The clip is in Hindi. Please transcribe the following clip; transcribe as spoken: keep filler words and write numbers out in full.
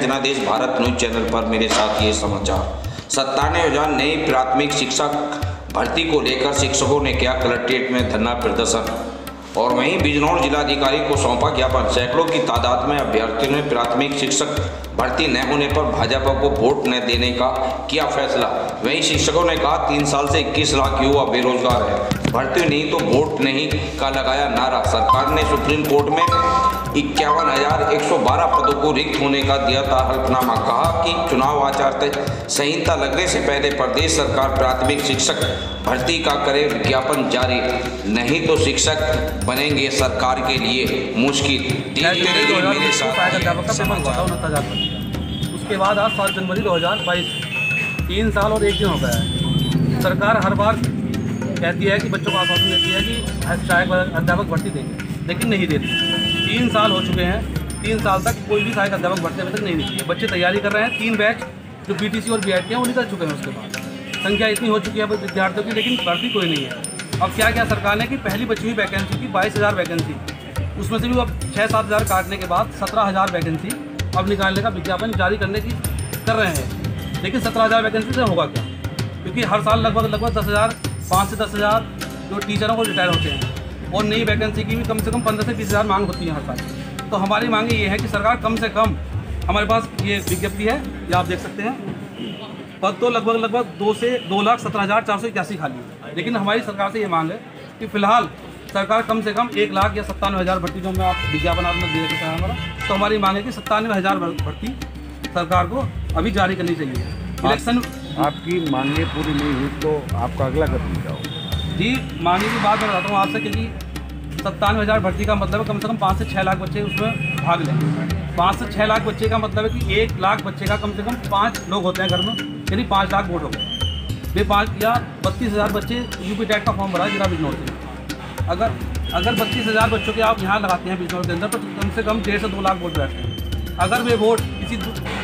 जनादेश भारत न्यूज चैनल पर मेरे साथ ये समाचार। सत्तानवे हजार नई प्राथमिक शिक्षक भर्ती को लेकर शिक्षकों ने किया कलेक्ट्रेट में धरना प्रदर्शन। और वहीं बिजनौर जिलाधिकारी को सौंपा ज्ञापन। सैकड़ों की तादाद में अभ्यर्थियों ने प्राथमिक शिक्षक भर्ती न होने पर भाजपा को वोट न देने का किया फैसला। वहीं शिक्षकों ने कहा तीन साल से इक्कीस लाख युवा बेरोजगार है, भर्ती नहीं तो वोट नहीं का लगाया नारा। सरकार ने सुप्रीम कोर्ट में इक्यावन हजार एक सौ बारह पदों को रिक्त होने का दिया था हल्फनामा। कहा कि चुनाव आचार संहिता लगने से पहले प्रदेश सरकार प्राथमिक शिक्षक भर्ती का करे विज्ञापन जारी, नहीं तो शिक्षक बनेंगे सरकार के लिए मुश्किल। मेरे साथ उसके बाद आज सात जनवरी दो हज़ार बाईस, तीन साल और एक दिन हो गया है। सरकार हर बार कहती है कि बच्चों को आश्वासन देती है कि सहायक अध्यापक भर्ती देंगे, लेकिन नहीं देती। तीन साल हो चुके हैं, तीन साल तक कोई भी सहायक अध्यापक भर्ती अभी तक नहीं निकली है। बच्चे तैयारी कर रहे हैं, तीन बैच जो बीटीसी और बीआईटी हैं वो निकल चुके हैं। उसके बाद संख्या इतनी हो चुकी है विद्यार्थियों की, लेकिन भर्ती कोई नहीं है। अब क्या क्या सरकार ने कि पहली बची हुई वैकेंसी की बाईस हज़ार वैकेंसी, उसमें से भी अब छः सात हज़ार काटने के बाद सत्रह हज़ार वैकेंसी अब निकालने का विज्ञापन जारी करने की कर रहे हैं। लेकिन सत्रह हज़ार वैकेंसी से होगा क्या? क्योंकि हर साल लगभग लगभग दस हज़ार पाँच से दस हज़ार जो टीचरों को रिटायर होते हैं, और नई वैकेंसी की भी कम से कम पंद्रह से बीस हज़ार मांग होती है हर साल। तो हमारी मांगे ये है कि सरकार कम से कम, हमारे पास ये विज्ञप्ति है, ये आप देख सकते हैं, पद तो लगभग लगभग दो से दो लाख सत्रह हज़ार चार सौ इक्यासी खाली है। लेकिन हमारी सरकार से ये मांग है कि फिलहाल सरकार कम से कम एक लाख या सत्तानवे हज़ार भर्ती, जो मैं आप विज्ञापन आपने दे रखा है हमारा, तो हमारी मांग है कि सत्तानवे हज़ार भर्ती सरकार को अभी जारी करनी चाहिए। इलेक्शन आपकी मांगे पूरी नहीं हुई तो आपका अगला कदम क्या होगा? जी, मांगे की बात मैं बताता हूँ आपसे, क्योंकि सत्तानवे हज़ार भर्ती का मतलब है कम से कम पाँच से छः लाख बच्चे उसमें भाग लें। पाँच से छः लाख बच्चे का मतलब है कि एक लाख बच्चे का कम से कम पाँच लोग होते हैं घर में, यानी पाँच लाख वोट हो गए। वे पाँच या बत्तीस हज़ार बच्चे यूपी टेट का फॉर्म भरा है जिला बिजनौर से। अगर अगर बत्तीस हज़ार बच्चों के आप यहाँ लगाते हैं बिजनौर के अंदर, तो कम से कम डेढ़ से दो लाख वोट बैठते हैं। अगर वे वोट किसी